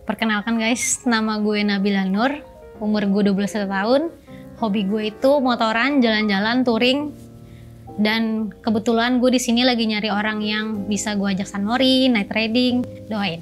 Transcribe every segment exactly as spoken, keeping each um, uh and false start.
Perkenalkan guys, nama gue Nabila Nur, umur gue dua puluh satu tahun. Hobi gue itu motoran, jalan-jalan, touring. Dan kebetulan gue di sini lagi nyari orang yang bisa gue ajak sunmori, night riding. Doain.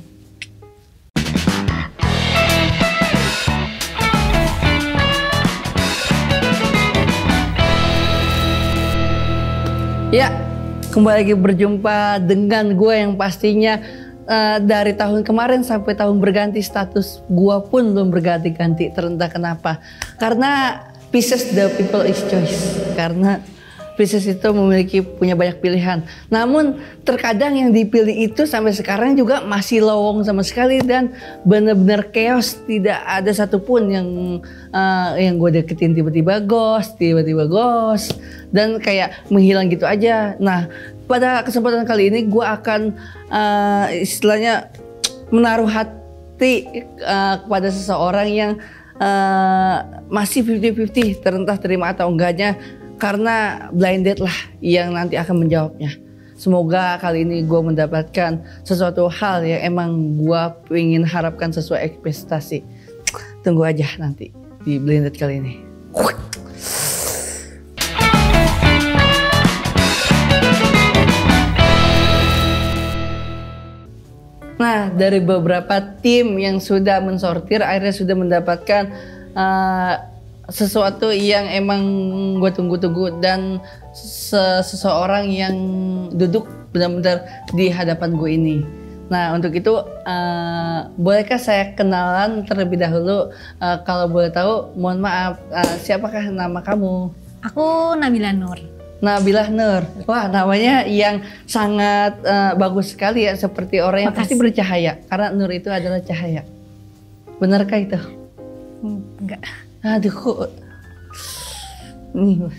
Ya, kembali lagi berjumpa dengan gue yang pastinya uh, dari tahun kemarin sampai tahun berganti status gue pun belum berganti-ganti, terentah kenapa. Karena Pisces the people is choice. Karena Pisces itu memiliki punya banyak pilihan. Namun terkadang yang dipilih itu sampai sekarang juga masih lowong sama sekali dan benar-benar chaos. Tidak ada satupun yang uh, yang gue deketin tiba-tiba ghost, tiba-tiba ghost dan kayak menghilang gitu aja. Nah, pada kesempatan kali ini gue akan uh, istilahnya menaruh hati uh, kepada seseorang yang uh, masih fifty fifty terentah terima atau enggaknya. Karena blinded lah yang nanti akan menjawabnya. Semoga kali ini gue mendapatkan sesuatu hal yang emang gue ingin harapkan sesuai ekspektasi. Tunggu aja nanti di blinded kali ini. Nah, dari beberapa tim yang sudah mensortir akhirnya sudah mendapatkan uh, sesuatu yang emang gue tunggu-tunggu dan seseorang yang duduk benar-benar di hadapan gue ini. Nah, untuk itu uh, bolehkah saya kenalan terlebih dahulu? Uh, kalau boleh tahu, mohon maaf, uh, siapakah nama kamu? Aku Nabila Nur. Nabila Nur. Wah, namanya yang sangat uh, bagus sekali ya, seperti orang yang Makasih. pasti bercahaya. Karena Nur itu adalah cahaya. Benarkah itu? Enggak. Aduh kok nih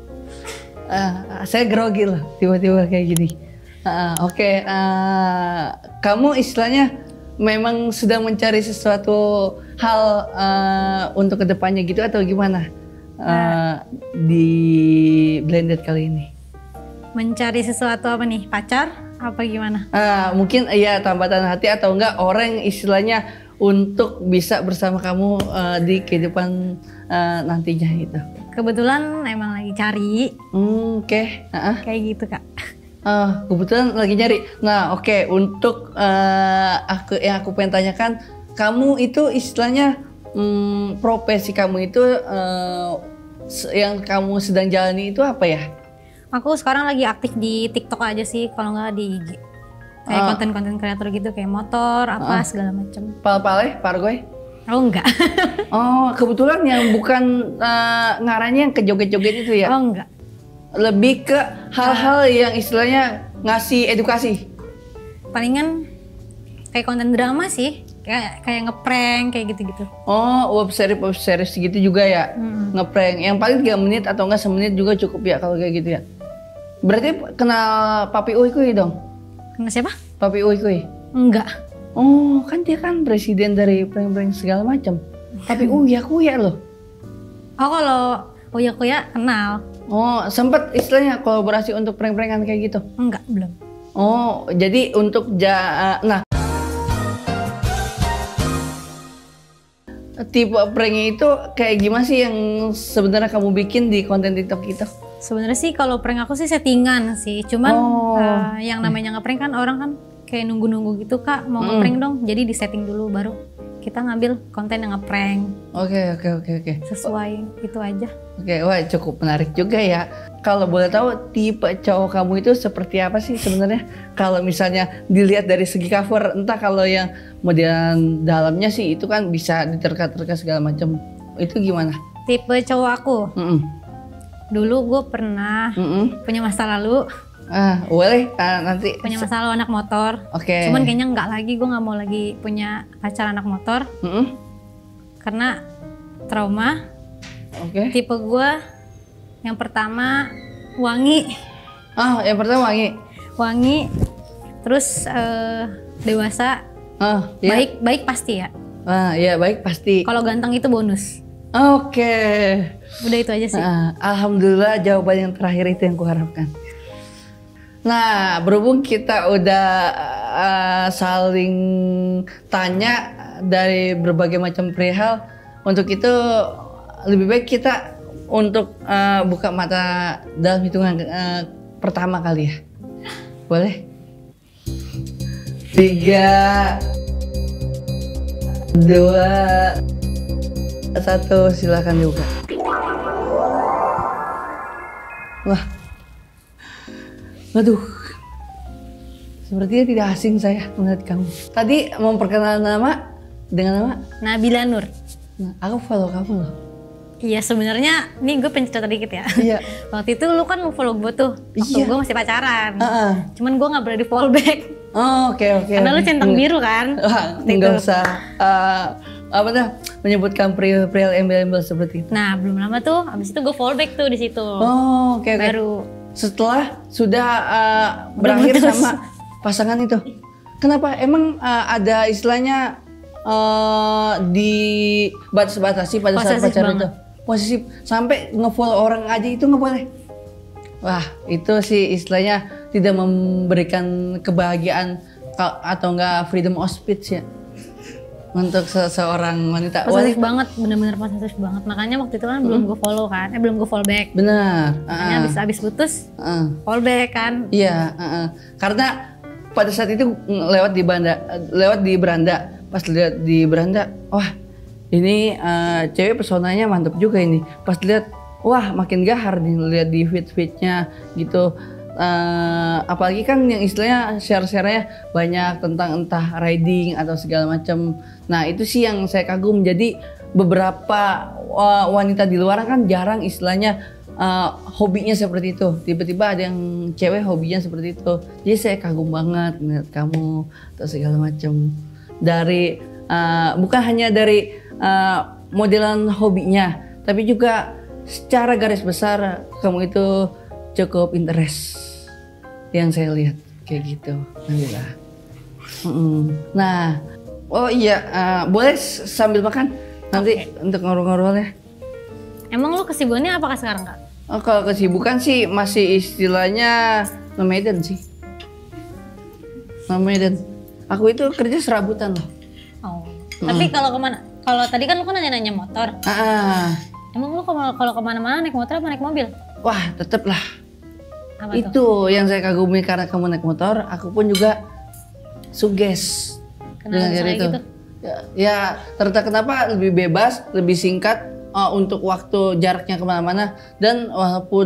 uh, saya grogi lah tiba-tiba kayak gini. Uh, Oke, okay. uh, kamu istilahnya memang sedang mencari sesuatu hal uh, untuk kedepannya gitu atau gimana uh, nah. di blended kali ini? Mencari sesuatu apa nih? Pacar? Apa gimana? Uh, mungkin ya tambatan hati atau enggak orang istilahnya untuk bisa bersama kamu uh, di kehidupan uh, nantinya gitu. Kebetulan emang lagi cari. Hmm, oke. Okay. Uh-uh. Kayak gitu kak. Uh, kebetulan lagi nyari. Nah, oke. Okay. Untuk uh, aku yang aku pengen tanyakan, kamu itu istilahnya um, profesi kamu itu uh, yang kamu sedang jalani itu apa ya? Aku sekarang lagi aktif di TikTok aja sih, kalau nggak di I G. Kayak konten-konten uh. kreator gitu, kayak motor, apa uh. segala macam. Pal-pale, pargoy? Oh enggak. Oh, kebetulan yang bukan uh, ngaranya yang ke joget-joget itu ya? Oh enggak. Lebih ke hal-hal uh. yang istilahnya ngasih edukasi. Palingan kayak konten drama sih, kayak kayak ngeprank kayak gitu-gitu. Oh, web series web series gitu juga ya? Hmm. Ngeprank. Yang paling tiga menit atau enggak semenit juga cukup ya kalau kayak gitu ya. Berarti kenal Papi Uy Kuy dong? Kenal siapa? Papi Uy Kuy? Enggak. Oh, kan dia kan presiden dari prank-prank segala macam. Tapi Uya Kuya loh. Oh, kalau Uya Kuya kenal. Oh, sempet istilahnya kolaborasi untuk prank-prankan kayak gitu? Enggak, belum. Oh, jadi untuk ja, nah tipe pranknya itu kayak gimana sih yang sebenarnya kamu bikin di konten TikTok itu? Sebenarnya sih kalau prank aku sih settingan sih. Cuman oh. uh, yang namanya ngeprank kan orang kan kayak nunggu-nunggu gitu kak mau mm. ngeprank dong. Jadi di setting dulu baru kita ngambil konten yang ngeprank. Oke okay, oke okay, oke okay, oke. Sesuai oh. itu aja. Oke, okay, wah cukup menarik juga ya. Kalau boleh tahu tipe cowok kamu itu seperti apa sih sebenarnya? Kalau misalnya dilihat dari segi cover, entah kalau yang modelan dalamnya sih itu kan bisa diterka-terka segala macam. Itu gimana? Tipe cowok aku. Mm -mm. Dulu gue pernah mm -mm. punya masa lalu. Ah, boleh ah, nanti. Punya masa lalu anak motor. Oke. Okay. Cuman kayaknya nggak lagi, gue nggak mau lagi punya pacar anak motor. Mm -mm. Karena trauma. Oke. Okay. Tipe gue yang pertama wangi. Ah, yang pertama wangi. Wangi. Terus uh, dewasa. Ah, iya. Baik, baik pasti ya. Ah, iya baik pasti. Kalau ganteng itu bonus. Oke. Okay. Udah itu aja sih. Ah, alhamdulillah jawaban yang terakhir itu yang kuharapkan. Nah, berhubung kita udah uh, saling tanya dari berbagai macam perihal. Untuk itu lebih baik kita untuk uh, buka mata dalam hitungan uh, pertama kali ya. Boleh? Tiga, dua, satu, silakan dibuka. Wah, waduh, sepertinya tidak asing saya melihat kamu. Tadi memperkenalkan nama dengan nama Nabila Nur. Nah, aku follow kamu loh. Iya sebenarnya, nih gue pengen cerita dikit ya. Iya. Waktu itu lu kan follow gue tuh, waktu Iya. gue masih pacaran. Uh-uh. Cuman gue nggak berani follow back. Oh, oke oke. Karena lu oke. centang biru kan. Wah, waktu nggak itu. usah uh, apa dah menyebutkan perihal embel-embel seperti itu. Nah belum lama tuh, abis itu gue follow back tuh di situ. Oh, oke oke. Baru. Setelah sudah uh, berakhir putus. sama pasangan itu. Kenapa? Emang uh, ada istilahnya uh, di batas-batasi pada saat Posesif pacaran banget. itu? Posesif sampai nge-follow orang aja itu nggak boleh. Wah, itu sih istilahnya tidak memberikan kebahagiaan ka- atau enggak freedom of speech ya untuk seseorang wanita. Posesif Wanita- banget, bener-bener posesif banget. Makanya waktu itu kan belum gue follow kan, eh belum gue follow back. Benar. Makanya uh-uh. abis abis putus, Uh-uh. follow back kan. Iya, uh-uh. Karena pada saat itu mm, lewat di beranda, lewat di beranda, pas lihat di beranda, wah ini uh, cewek pesonanya mantep juga ini. Pas lihat, wah makin gahar nih lihat di feed-feednya gitu. Uh, apalagi kan yang istilahnya share-share-nya banyak tentang entah riding atau segala macam. Nah itu sih yang saya kagum. Jadi beberapa uh, wanita di luar kan jarang istilahnya uh, hobinya seperti itu. Tiba-tiba ada yang cewek hobinya seperti itu. Jadi saya kagum banget melihat kamu atau segala macam. Dari uh, bukan hanya dari uh, modelan hobinya, tapi juga secara garis besar kamu itu cukup interest yang saya lihat kayak gitu. Alhamdulillah. Mm-mm. Nah, oh iya, uh, boleh sambil makan nanti untuk ngobrol-ngobrol ya. Emang lu kesibukannya apakah sekarang kak? Oh, kalau kesibukan sih masih istilahnya nomaden sih. Nomaden. Aku itu kerja serabutan loh. Oh. Tapi kalau kemana? Kalau tadi kan lu kan nanya-nanya motor. Ah, Emang lu kalau kalau kemana-mana naik motor apa naik mobil? wah tetep lah. Apa Itu tuh? yang saya kagumi karena kamu naik motor, aku pun juga suges Kenapa cara saya gitu? Ya, ya ternyata kenapa lebih bebas, lebih singkat uh, untuk waktu jaraknya kemana-mana, dan walaupun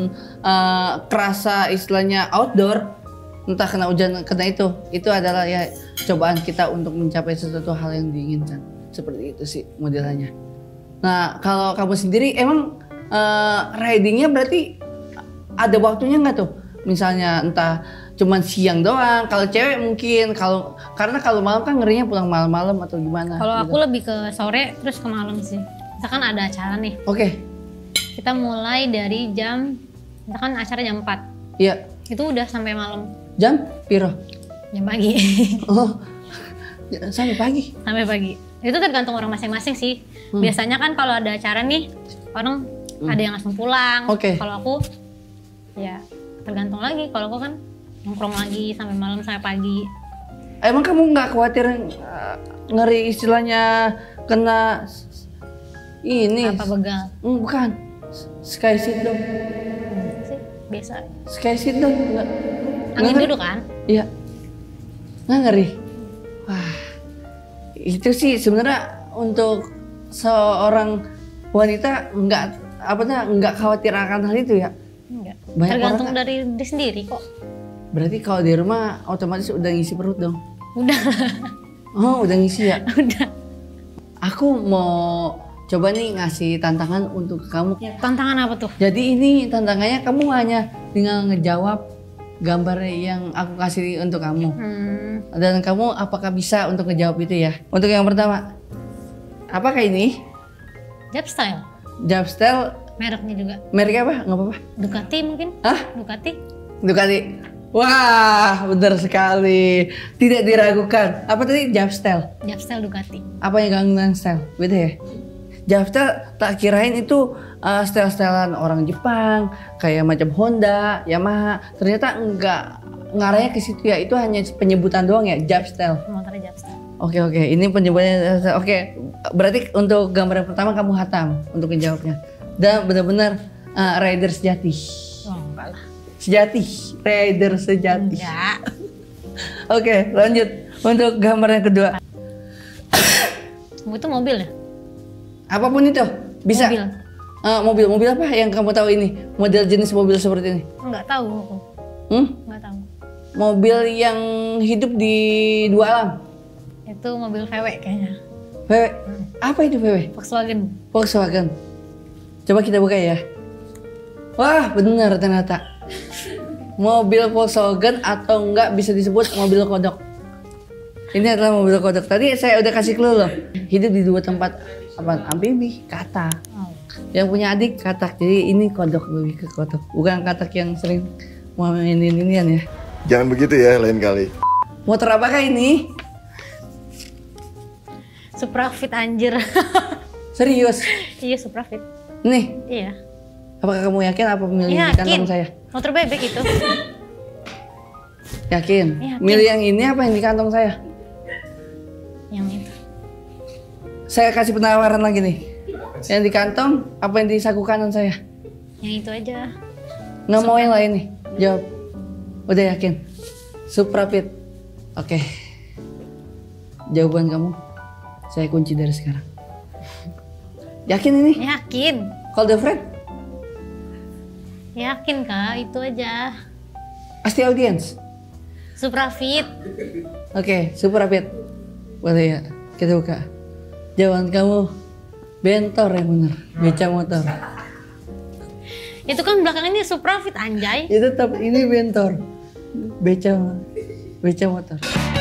uh, kerasa istilahnya outdoor, entah kena hujan kena itu, itu adalah ya cobaan kita untuk mencapai sesuatu hal yang diinginkan. Seperti itu sih modelannya. Nah kalau kamu sendiri emang uh, ridingnya berarti ada waktunya nggak tuh? Misalnya entah cuman siang doang. Kalau cewek mungkin kalau karena kalau malam kan ngerinya pulang malam-malam atau gimana. Kalau gitu. aku lebih ke sore terus ke malam sih. Misalkan ada acara nih, Oke, kita mulai dari jam, misalkan acara jam empat, iya. itu udah sampai malam, Jam piro? jam pagi, Oh, sampai pagi. sampai pagi. Itu tergantung orang masing-masing sih. Hmm. Biasanya kan kalau ada acara nih, orang Hmm. ada yang langsung pulang. Oke. Kalau aku, ya tergantung lagi. Kalau aku kan nongkrong lagi sampai malam sampai pagi. Emang kamu nggak khawatir uh, ngeri istilahnya kena s- ini? Apa begal? Hmm, bukan. Sky syndrome. Hmm, sih biasa. Sky syndrome nggak? Angin nggak ngeri? duduk kan? Iya. Nggak ngeri. Wah, itu sih sebenarnya untuk seorang wanita nggak apa tuh nggak khawatir akan hal itu ya. Enggak. Banyak Tergantung orang kan- dari diri sendiri kok. Berarti kalau di rumah otomatis udah ngisi perut dong. Udah, Oh, udah ngisi ya. udah. Aku mau coba nih ngasih tantangan untuk kamu. Tantangan apa tuh? Jadi ini tantangannya kamu hanya tinggal ngejawab gambar yang aku kasih untuk kamu. Hmm, Dan kamu apakah bisa untuk ngejawab itu ya? Untuk yang pertama, apakah ini? Jab style. Japstel Mereknya juga. merek apa? Nggak apa-apa. Ducati mungkin? Hah? Ducati? Ducati. Wah, benar sekali. Tidak diragukan. Apa tadi? Japstel. Jab style Ducati. Apa yang Gangnam Style? Beda ya? Japstel tak kirain itu uh, style-stylean orang Jepang, kayak macam Honda, Yamaha. Ternyata enggak ngarahnya ke situ ya. Itu hanya penyebutan doang ya, Japstel. Motornya Japstel. Oke oke, ini penyebutannya. Oke, berarti untuk gambar yang pertama kamu hatam untuk menjawabnya. Dan benar-benar uh, rider sejati. Oh, enggak lah. Sejati, rider sejati. Enggak. Oke, lanjut untuk gambar yang kedua. Itu mobil ya? Apapun itu, bisa. Mobil. Uh, mobil, mobil apa yang kamu tahu ini? Model jenis mobil seperti ini? Enggak tahu aku. Hmm? Enggak tahu. Mobil yang hidup di dua alam. Itu mobil V W kayaknya. V W, apa itu V W? Volkswagen. Volkswagen. Coba kita buka ya. Wah, benar ternyata. Mobil Volkswagen atau enggak bisa disebut mobil kodok. Ini adalah mobil kodok. Tadi saya udah kasih clue loh. Hidup di dua tempat apa? Amfibi, katak. Oh. Yang punya adik katak. Jadi ini kodok, lebih ke kodok. Bukan katak yang sering mau mainin inian ya. Jangan begitu ya lain kali. Motor apakah ini? Suprafit anjir. Serius? Iya, Suprafit. Nih, Iya. apakah kamu yakin apa milih di Yakin. kantong saya? Motor bebek itu. Yakin? Yakin. Milih yang ini apa yang di kantong saya? Yang itu. Saya kasih penawaran lagi nih. Yang di kantong apa yang di saku kanan saya? Yang itu aja. Nggak mau yang lain nih? Jawab. Udah yakin? Suprafit. Oke. Jawaban kamu saya kunci dari sekarang. Yakin ini? Yakin. Call the friend? Yakin kak, itu aja. Asti audience? Suprafit. Oke, Suprafit. Boleh ya? Kita buka. Jawaban kamu bentor yang bener. Beca motor. Itu kan belakangnya Suprafit anjay. Ya tetap ini bentor. Beca, beca motor.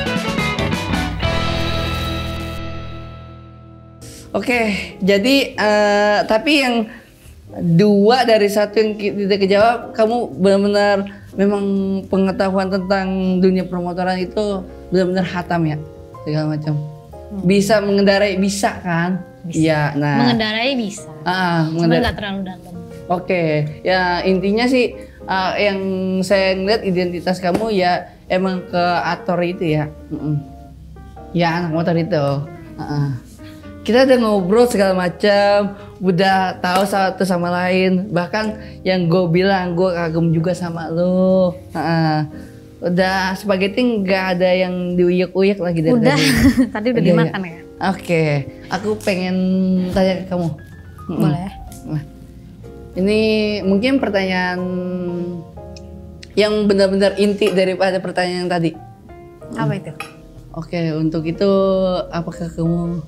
Oke, jadi uh, tapi yang dua dari satu yang ki- tidak kejawab, kamu benar-benar memang pengetahuan tentang dunia permotoran itu benar-benar hatam ya, segala macam. Bisa mengendarai, bisa kan? Iya, nah. Mengendarai bisa. Ah, Cuma mengendarai. nggak terlalu dalam. Oke, ya intinya sih uh, yang saya ngeliat identitas kamu ya emang ke aktor itu ya. Mm-mm. Ya anak motor itu. Uh-uh. Kita udah ngobrol segala macam, udah tahu satu sama lain. Bahkan yang gue bilang gue kagum juga sama lo. Uh-uh. Udah spaghetti nggak ada yang diuyek-uyek lagi dari Udah, tadi. tadi udah Udah dimakan ya? ya. Oke, aku pengen tanya ke kamu. Mm-mm. Boleh. Nah, ini mungkin pertanyaan yang benar-benar inti daripada pertanyaan yang tadi. Apa itu? Oke, untuk itu apakah kamu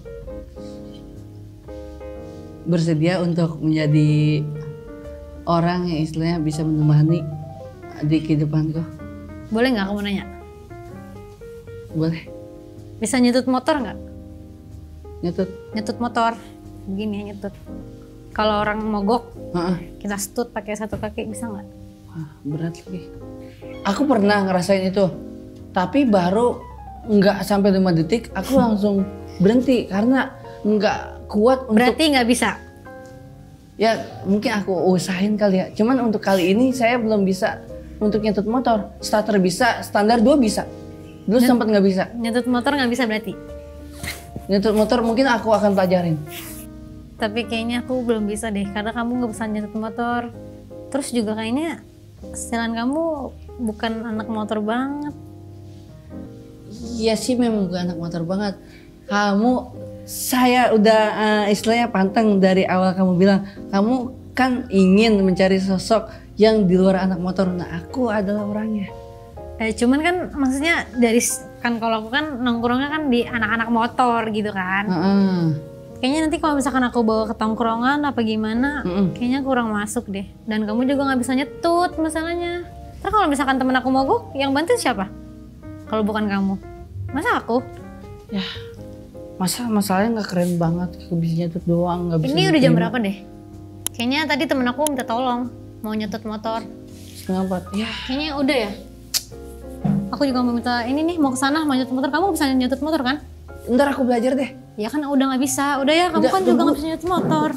bersedia untuk menjadi orang yang istilahnya bisa menemani di kehidupanku? Boleh nggak kamu nanya? Boleh. Bisa nyetut motor nggak? Nyetut? Nyetut motor. Begini ya nyetut. Kalau orang mogok, Heeh. kita stut pakai satu kaki bisa nggak? Wah, berat lagi. Aku pernah ngerasain itu, tapi baru nggak sampai lima detik aku langsung berhenti karena nggak kuat untuk. Berarti nggak bisa? Ya mungkin aku usahain kali ya. Cuman untuk kali ini saya belum bisa untuk nyetut motor. Starter bisa, standar dua bisa. Dulu sempat nggak bisa. Nyetut motor nggak bisa berarti? Nyetut motor mungkin aku akan pelajarin. Tapi kayaknya aku belum bisa deh, karena kamu nggak bisa nyetut motor. Terus juga kayaknya setelan kamu bukan anak motor banget. Iya sih memang bukan anak motor banget. Kamu, saya udah uh, istilahnya pantang dari awal kamu bilang. Kamu kan ingin mencari sosok yang di luar anak motor. Nah aku adalah orangnya. Eh, cuman kan maksudnya dari kan kalau aku kan nongkrongnya kan di anak-anak motor gitu kan. Uh-uh. Kayaknya nanti kalau misalkan aku bawa ke tongkrongan apa gimana, Mm-mm. kayaknya kurang masuk deh. Dan kamu juga nggak bisa nyetut masalahnya. Terus kalau misalkan temen aku mogok, yang bantu siapa? Kalau bukan kamu, masa aku? Ya, masa masalahnya nggak keren banget, bisa nyetut doang, nggak bisa. Ini udah jam nyetir. berapa deh? Kayaknya tadi temen aku minta tolong mau nyetut motor. Setengah empat. Ya, Kayaknya udah ya. Aku juga mau minta ini nih mau ke sana mau nyetut motor. Kamu bisa nyetut motor kan? ntar aku belajar deh. Ya kan udah nggak bisa, udah ya kamu Udah, kan juga tunggu. nggak bisa nyetir motor.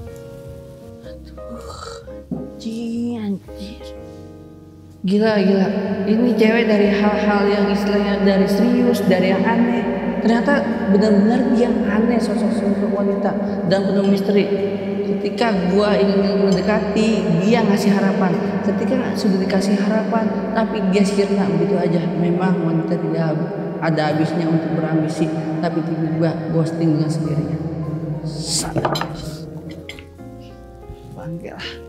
Anjir, anjir. Gila, gila. Ini cewek dari hal-hal yang istilahnya dari serius, dari yang aneh. Ternyata benar-benar dia aneh sosok-sosok wanita dan penuh misteri. Ketika gua ingin mendekati, dia ngasih harapan. Ketika sudah dikasih harapan, tapi dia sirna begitu aja. Memang wanita tidak ada habisnya untuk berambisi, tapi tiba-tiba ghosting dengan sendirinya. Sadar. Bangga.